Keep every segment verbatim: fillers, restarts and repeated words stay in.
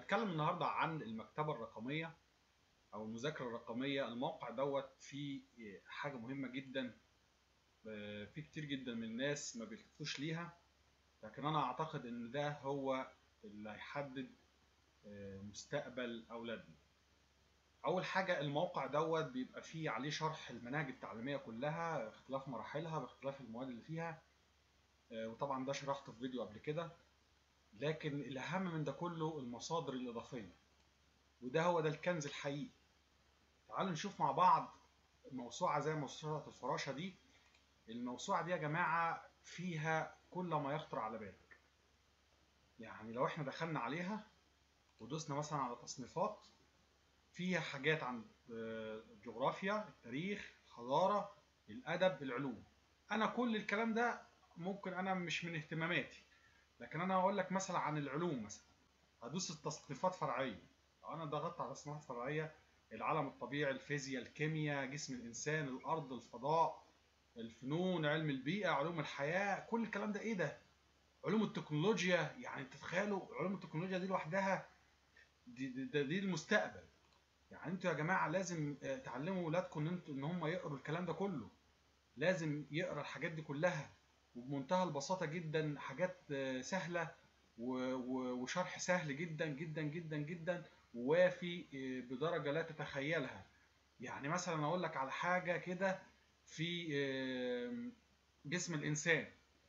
هنتكلم النهارده عن المكتبة الرقمية أو المذاكرة الرقمية. الموقع دوت فيه حاجة مهمة جدا، في كتير جدا من الناس ما بيلتفتوش ليها، لكن أنا أعتقد إن ده هو اللي هيحدد مستقبل أولادنا. أول حاجة، الموقع دوت بيبقى فيه عليه شرح المناهج التعليمية كلها، اختلاف مراحلها باختلاف المواد اللي فيها، وطبعا ده شرحته في فيديو قبل كده. لكن الأهم من ده كله المصادر الإضافية، وده هو ده الكنز الحقيقي. تعالوا نشوف مع بعض موسوعة زي موسوعة الفراشة دي. الموسوعة دي يا جماعة فيها كل ما يخطر على بالك. يعني لو احنا دخلنا عليها ودوسنا مثلا على تصنيفات، فيها حاجات عن الجغرافيا، التاريخ، الحضارة، الأدب، العلوم. أنا كل الكلام ده ممكن أنا مش من اهتماماتي، لكن أنا هقول لك مثلا عن العلوم. مثلا هدوس التصنيفات فرعية. لو أنا ضغطت على تصنيفات فرعية، العالم الطبيعي، الفيزياء، الكيمياء، جسم الإنسان، الأرض، الفضاء، الفنون، علم البيئة، علوم الحياة، كل الكلام ده إيه ده؟ علوم التكنولوجيا. يعني تتخيلوا علوم التكنولوجيا دي لوحدها، دي, دي, دي المستقبل. يعني انتوا يا جماعة لازم تعلموا ولادكم ان انتوا ان هم يقروا الكلام ده كله. لازم يقرا الحاجات دي كلها وبمنتهى البساطة جدا، حاجات سهلة وشرح سهل جدا جدا جدا جدا، ووافي بدرجة لا تتخيلها. يعني مثلا اقول لك على حاجة كده، في جسم الانسان.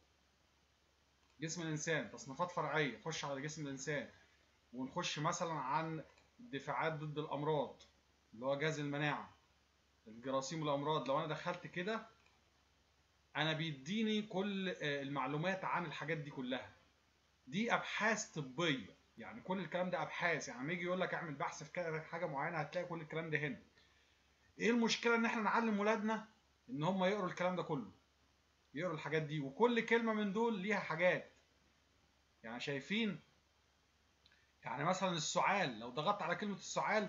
جسم الانسان تصنيفات فرعية، خش على جسم الانسان ونخش مثلا عن الدفاعات ضد الامراض، اللي هو جهاز المناعة، الجراثيم والامراض. لو انا دخلت كده، انا بيديني كل المعلومات عن الحاجات دي كلها. دي ابحاث طبيه، يعني كل الكلام ده ابحاث. يعني لما يجي يقول لك اعمل بحث في حاجه معينه، هتلاقي كل الكلام ده هنا. ايه المشكله ان احنا نعلم ولادنا ان هم يقروا الكلام ده كله، يقروا الحاجات دي، وكل كلمه من دول ليها حاجات. يعني شايفين؟ يعني مثلا السعال، لو ضغطت على كلمه السعال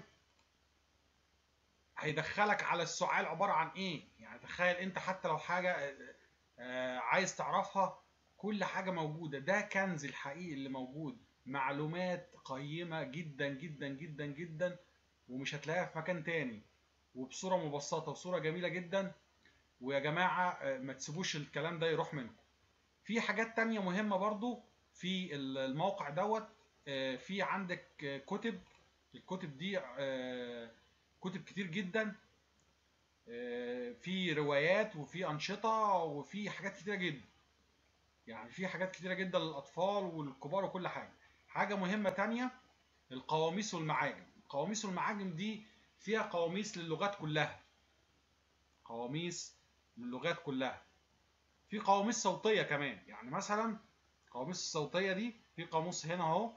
هيدخلك على السعال عباره عن ايه. يعني تخيل انت حتى لو حاجه عايز تعرفها، كل حاجة موجودة. ده كنز الحقيقي اللي موجود، معلومات قيمة جدا جدا جدا جدا، ومش هتلاقيها في مكان تاني، وبصورة مبسطة وصورة جميلة جدا. ويا جماعة ما تسيبوش الكلام ده يروح منكم. في حاجات تانية مهمة برضو في الموقع دوت. في عندك كتب. الكتب دي كتب كتير جدا، في روايات وفي أنشطة وفي حاجات كتيرة جدا. يعني في حاجات كتيرة جدا للأطفال والكبار وكل حاجة. حاجة مهمة تانية، القواميس والمعاجم. القواميس والمعاجم دي فيها قواميس للغات كلها، قواميس للغات كلها. في قواميس صوتية كمان. يعني مثلا القواميس الصوتية دي، في قاموس هنا اهو،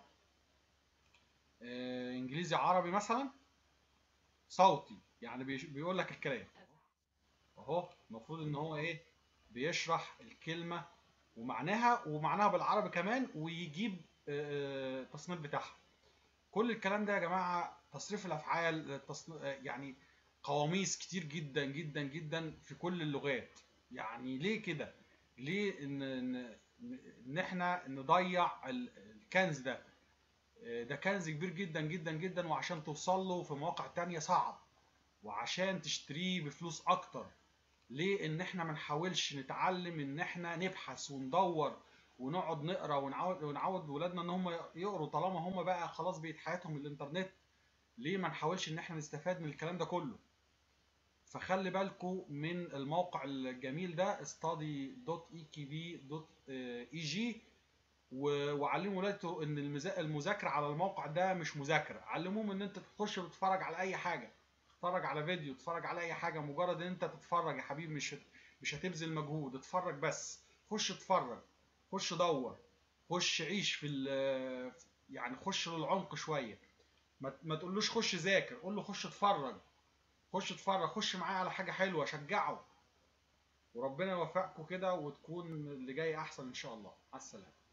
آه انجليزي عربي مثلا صوتي، يعني بيقول لك الكلام اهو. المفروض ان هو ايه، بيشرح الكلمة ومعناها ومعناها بالعربي كمان، ويجيب التصنيف بتاعها. كل الكلام ده يا جماعه تصريف الافعال، يعني قواميس كتير جدا جدا جدا في كل اللغات. يعني ليه كده؟ ليه ان ان, إن احنا نضيع الكنز ده؟ ده كنز كبير جدا جدا جدا، وعشان توصل له في مواقع تانية صعب، وعشان تشتريه بفلوس اكتر. ليه ان احنا ما نحاولش نتعلم ان احنا نبحث وندور ونقعد نقرا ونعود ونعود ولادنا ان هم يقروا، طالما هم بقى خلاص بقت حياتهم الانترنت؟ ليه ما نحاولش ان احنا نستفاد من الكلام ده كله؟ فخلي بالكم من الموقع الجميل ده study دوت اي كي بي دوت اي جي، وعلموا ولادكم ان المذاكره على الموقع ده مش مذاكره. علموهم ان انت تخش تتفرج على اي حاجه، تتفرج على فيديو، تتفرج على اي حاجه، مجرد ان انت تتفرج يا حبيبي، مش مش هتبذل مجهود، اتفرج بس. خش اتفرج، خش دور، خش عيش في يعني خش للعمق شويه. ما, ما تقولوش خش ذاكر، قول له خش اتفرج، خش اتفرج، خش معاه على حاجه حلوه، شجعه. وربنا يوفقكم كده وتكون اللي جاي احسن ان شاء الله. على السلامه.